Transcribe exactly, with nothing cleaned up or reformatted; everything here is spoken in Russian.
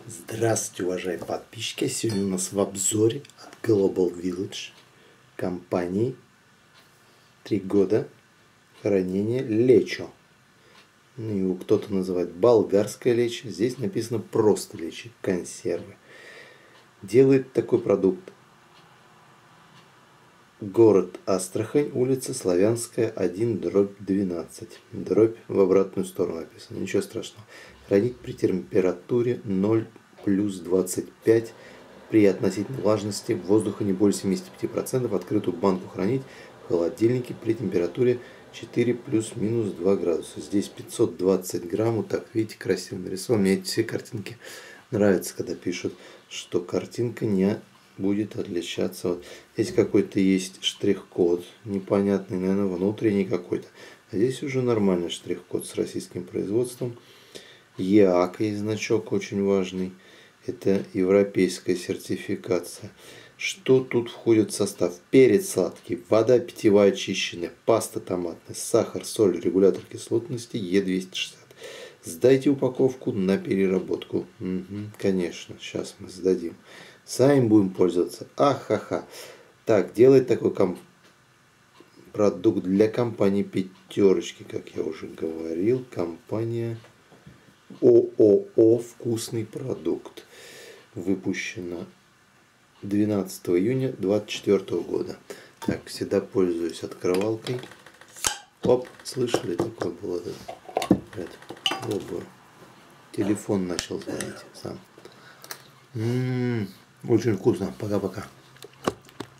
Здравствуйте, уважаемые подписчики! Сегодня у нас в обзоре от Global Village компании три года хранения лечо. Его кто-то называет болгарское лечо. Здесь написано просто лечо, консервы. Делает такой продукт город Астрахань, улица Славянская, один, дробь двенадцать. Дробь в обратную сторону написано. Ничего страшного. Хранить при температуре ноль плюс двадцать пять при относительной влажности воздуха не более семидесяти пяти процентов. Открытую банку хранить в холодильнике при температуре четыре плюс-минус два градуса. Здесь пятьсот двадцать грамм. Вот так, видите, красиво нарисован. Мне эти все картинки нравятся, когда пишут, что картинка не будет отличаться. Вот здесь какой-то есть штрих-код непонятный, наверное, внутренний какой-то. А здесь уже нормальный штрих-код с российским производством. ЕАК есть значок очень важный. Это европейская сертификация. Что тут входит в состав? Перец сладкий, вода питьевая очищенная, паста томатная, сахар, соль, регулятор кислотности Е двести шестьдесят. Сдайте упаковку на переработку. Угу, конечно, сейчас мы сдадим. Сами будем пользоваться. Ахаха. Так, делает такой комп... продукт для компании Пятерочки, как я уже говорил. Компания ООО «Вкусный продукт». Выпущена двенадцатого июня две тысячи двадцать четвёртого года. Так, всегда пользуюсь открывалкой. Оп, слышали, такое было? Это, пробую. Телефон начал звонить сам. М-м-м, очень вкусно. Пока-пока.